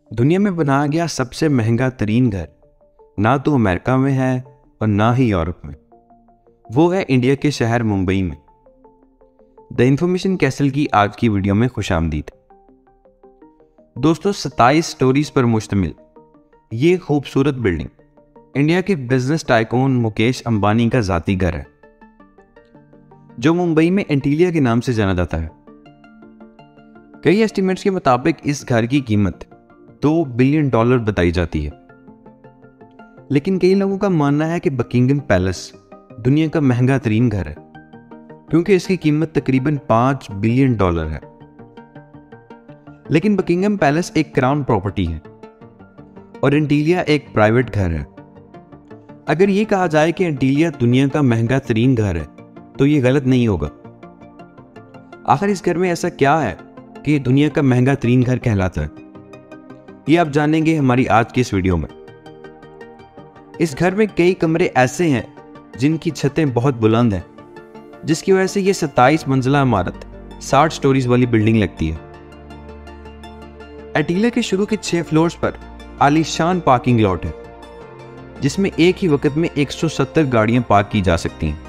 दुनिया में बनाया गया सबसे महंगा तरीन घर ना तो अमेरिका में है और ना ही यूरोप में। वो है इंडिया के शहर मुंबई में। द इंफॉर्मेशन कैसल की आज की वीडियो में खुशामदीद। दोस्तों, 27 स्टोरीज पर मुश्तमिल ये खूबसूरत बिल्डिंग इंडिया के बिजनेस टाइकून मुकेश अंबानी का जाती घर है, जो मुंबई में एंटीलिया के नाम से जाना जाता है। कई एस्टिमेट्स के मुताबिक इस घर की कीमत $2 बिलियन बताई जाती है, लेकिन कई लोगों का मानना है कि बकिंगम पैलेस दुनिया का महंगा तरीन घर है, क्योंकि इसकी कीमत तकरीबन $5 बिलियन है। लेकिन बकिंगम पैलेस एक क्राउन प्रॉपर्टी है और एंटीलिया एक प्राइवेट घर है। अगर यह कहा जाए कि एंटीलिया दुनिया का महंगा तरीन घर है तो यह गलत नहीं होगा। आखिर इस घर में ऐसा क्या है कि ये दुनिया का महंगा तरीन घर कहलाता है, ये आप जानेंगे हमारी आज की इस वीडियो में। इस घर में कई कमरे ऐसे हैं जिनकी छतें बहुत बुलंद हैं, जिसकी वजह से ये 27 मंजिला इमारत 60 स्टोरीज वाली बिल्डिंग लगती है। एंटीलिया के शुरू के 6 फ्लोर्स पर आलीशान पार्किंग लॉट है, जिसमें एक ही वक्त में 170 गाड़ियां पार्क की जा सकती हैं।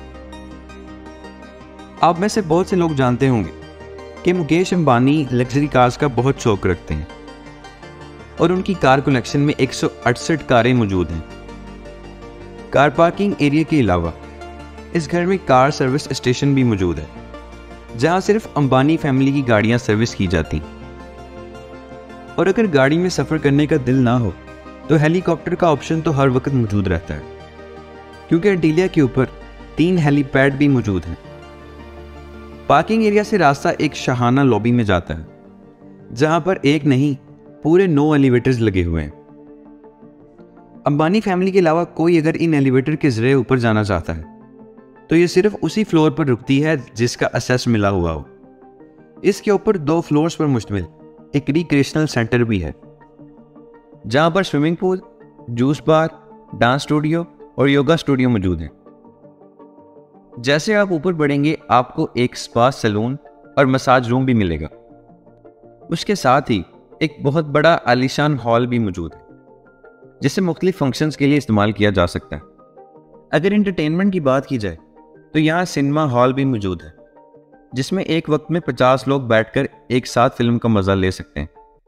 आप में से बहुत से लोग जानते होंगे कि मुकेश अंबानी लग्जरी कार्स का बहुत शौक रखते हैं और उनकी कार कलेक्शन में 168 कारें मौजूद हैं। कार पार्किंग एरिया के अलावा इस घर में कार सर्विस स्टेशन भी मौजूद है, जहां सिर्फ अंबानी फैमिली की गाड़ियां सर्विस की जाती। और अगर गाड़ी में सफर करने का दिल ना हो तो हेलीकॉप्टर का ऑप्शन तो हर वक्त मौजूद रहता है, क्योंकि एंटीलिया के ऊपर 3 हेलीपैड भी मौजूद हैं। पार्किंग एरिया से रास्ता एक शाहाना लॉबी में जाता है, जहां पर एक नहीं पूरे 9 एलिवेटर्स लगे हुए हैं। अंबानी फैमिली के अलावा कोई अगर इन एलिवेटर के जरिए ऊपर जाना चाहता है तो ये सिर्फ उसी फ्लोर पर रुकती है जिसका असेस मिला हुआ हो। इसके ऊपर 2 फ्लोर्स पर मुश्तमिल एक रिक्रिएशनल सेंटर भी है, जहां पर swimming pool, juice bar, dance studio और योगा स्टूडियो मौजूद हैं। जैसे आप ऊपर बढ़ेंगे आपको एक स्पा सैलून और मसाज रूम भी मिलेगा। उसके साथ ही एक बहुत बड़ा आलीशान हॉल भी मौजूद है, जिसे मुख्तलिफ फंक्शंस के लिए इस्तेमाल किया जा सकता है। अगर एंटरटेनमेंट की बात की जाए तो यहाँ सिनेमा हॉल भी मौजूद है, जिसमें एक वक्त में 50 लोग बैठकर एक साथ फिल्म का मजा ले सकते हैं।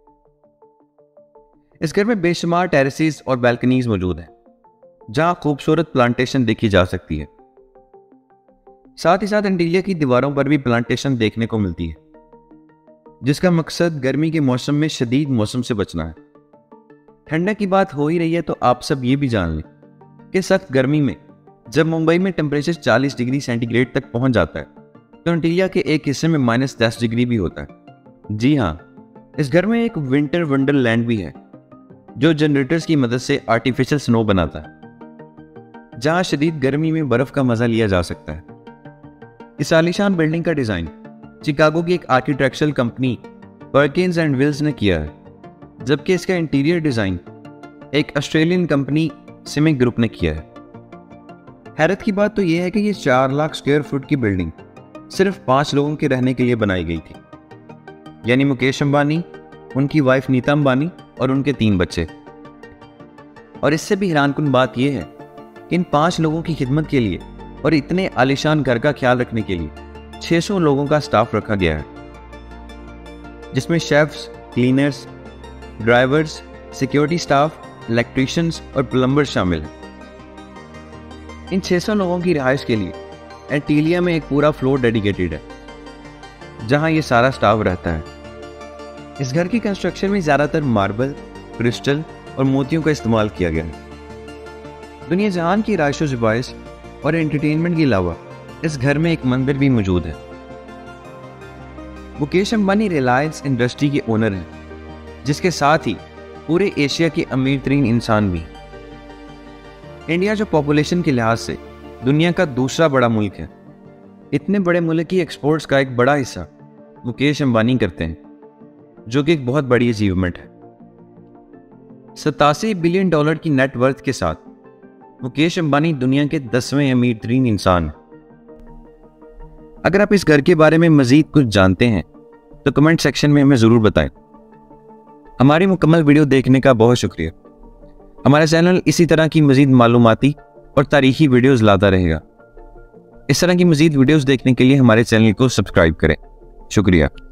इस घर में बेशुमार टेरेसेस और बैल्कनीज मौजूद हैं, जहां खूबसूरत प्लांटेशन देखी जा सकती है। साथ ही साथ एंटीलिया की दीवारों पर भी प्लांटेशन देखने को मिलती है, जिसका मकसद गर्मी के मौसम में शदीद मौसम से बचना है। ठंडक की बात हो ही रही है तो आप सब ये भी जान लें कि सख्त गर्मी में जब मुंबई में टेम्परेचर 40 डिग्री सेंटीग्रेड तक पहुंच जाता है तो एंटीलिया के एक हिस्से में -10 डिग्री भी होता है। जी हाँ, इस घर में एक विंटर वंडरलैंड भी है, जो जनरेटर्स की मदद से आर्टिफिशियल स्नो बनाता है, जहां शदीद गर्मी में बर्फ का मजा लिया जा सकता है। इस आलीशान बिल्डिंग का डिजाइन शिकागो की एक architectural company Perkins and Wills ने किया है, जबकि इसका इंटीरियर डिजाइन एक ऑस्ट्रेलियन कंपनी सिमिक ग्रुप ने किया है। हैरत की बात तो यह है कि ये 4 लाख स्क्वायर फुट की बिल्डिंग सिर्फ 5 लोगों के रहने के लिए बनाई गई थी, यानी मुकेश अंबानी, उनकी वाइफ नीता अंबानी और उनके 3 बच्चे। और इससे भी हैरानकुन बात यह है कि इन 5 लोगों की खिदमत के लिए और इतने आलीशान घर का ख्याल रखने के लिए 600 लोगों का स्टाफ रखा गया है, जिसमें chefs, cleaners, drivers, security staff, electricians और प्लम्बर शामिल हैं। इन 600 लोगों की रिहाइश के लिए एंटीलिया में एक पूरा फ्लोर डेडिकेटेड है, जहां ये सारा स्टाफ रहता है। इस घर की कंस्ट्रक्शन में ज़्यादातर मार्बल, क्रिस्टल और मोतियों का इस्तेमाल किया गया है। दुनिया जहान की राइशो ज़ुबाइस और एंटरटेनमेंट के अलावा इस घर में एक मंदिर भी मौजूद है। मुकेश अंबानी रिलायंस इंडस्ट्री के ओनर हैं, जिसके साथ ही पूरे एशिया के अमीर तरीन इंसान भी। इंडिया जो पॉपुलेशन के लिहाज से दुनिया का दूसरा बड़ा मुल्क है, इतने बड़े मुल्क की एक्सपोर्ट्स का एक बड़ा हिस्सा मुकेश अंबानी करते हैं, जो कि एक बहुत बड़ी अचीवमेंट है। $87 बिलियन की नेटवर्थ के साथ मुकेश अंबानी दुनिया के 10वें अमीर तरीन इंसान हैं। अगर आप इस घर के बारे में मजीद कुछ जानते हैं तो कमेंट सेक्शन में हमें ज़रूर बताएं। हमारी मुकम्मल वीडियो देखने का बहुत शुक्रिया। हमारा चैनल इसी तरह की मज़ीद मालूमाती और तारीखी वीडियोज़ लाता रहेगा। इस तरह की मज़ीद वीडियोज़ देखने के लिए हमारे चैनल को सब्सक्राइब करें। शुक्रिया।